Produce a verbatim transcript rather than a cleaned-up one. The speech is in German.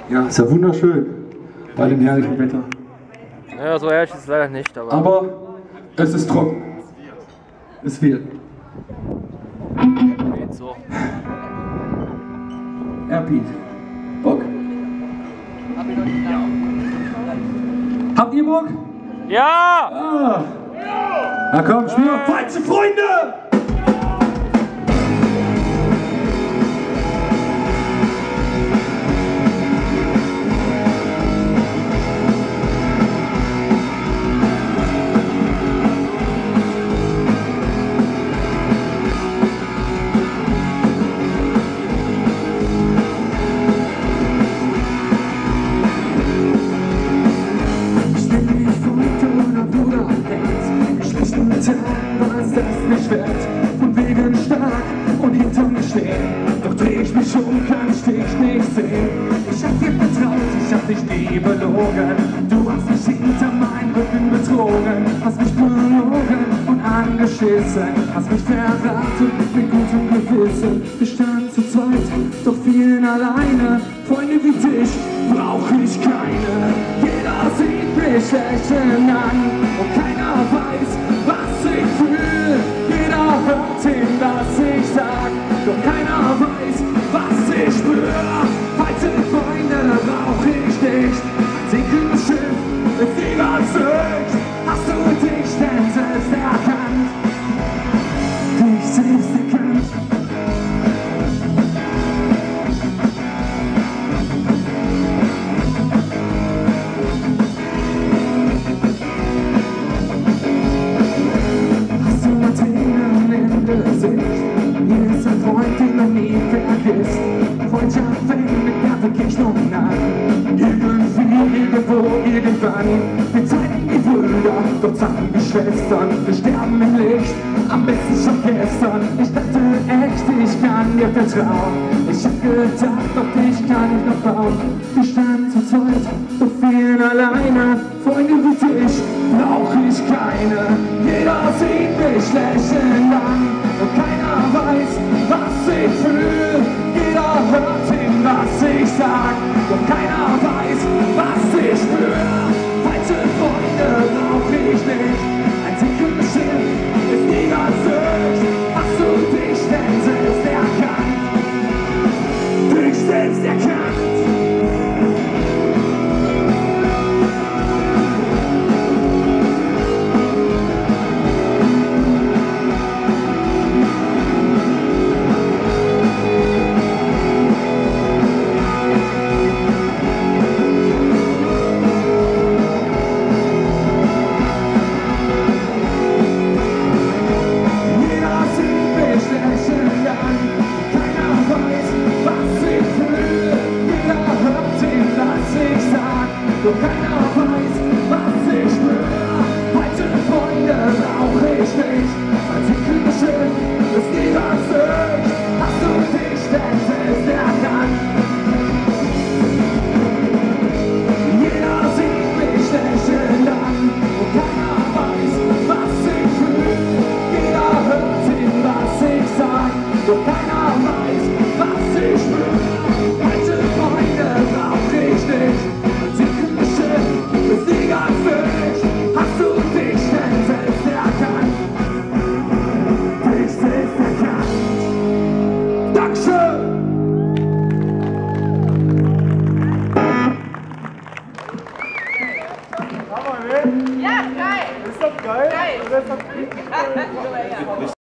Ja, ist ja wunderschön bei dem herrlichen Wetter. Ja, so herrlich ist es leider nicht, aber... Aber es ist trocken. Es wird. Geht so. Ja, Piet. Bock? Habt ihr Bock? Ja! Ah. Na komm, spiel mal falsche Freunde! Was das nicht wert, von wegen stark und hinter mir stehen. Doch dreh ich mich um, kann ich dich nicht sehen. Ich hab dir vertraut, ich hab dich nie belogen. Du hast mich hinter meinem Rücken betrogen, hast mich belogen und angeschissen, hast mich verraten mit gutem Gewissen. Wir standen zu zweit, doch vielen alleine. Freunde wie dich brauch ich keine. Jeder sieht mich lächeln an und keiner weiß, was ich fühle. Jeder hört hin, was ich sag, doch keiner weiß, was ich spür. Falsche Freunde brauch ich nicht. Ein sinkendes Schiff ist egal Sicht. Hast du dich denn selbst erkannt? Dich selbst erkannt? Hier ist ein Freund, den man nie vergisst. Freundschaft fängt mit der Begegnung an. Irgendwie, irgendwo, irgendwann. Wir zeigen die Brüder, doch zeigen die Schwestern. Wir sterben im Licht, am besten schon gestern. Ich dachte echt, ich kann dir vertrauen. Ich hab gedacht, doch dich kann ich noch bauen. Wir standen zu zweit, doch vielen alleine. Freunde wie dich brauch ich keine. Jeder sieht mich lächeln an. Und keiner weiß, was ich fühle. Jeder hört hin, was ich sag. Doch keiner weiß, was ich spür. Falsche Freunde brauch ich nicht. Ein sinkendes Schiff ist niemals Sicht. Hast du dich denn selbst erkannt? Dich selbst erkannt? Doch keiner weiß, was ich spür. Falsche Freunde brauch ich nicht. Ein sinkendes Schiff ist niemals Sicht. Hast du dich denn selbst erkannt? Jeder sieht mich lächeln an und keiner weiß, was ich fühle. Jeder hört hin, was ich sag, doch keiner weiß, was ich spür. Falsche Freunde brauch ich nicht. Hast du dich denn selbst erkannt? Dich selbst erkannt? Dankeschön! Ja, geil! Ist das geil? Geil! Oder ist das richtig?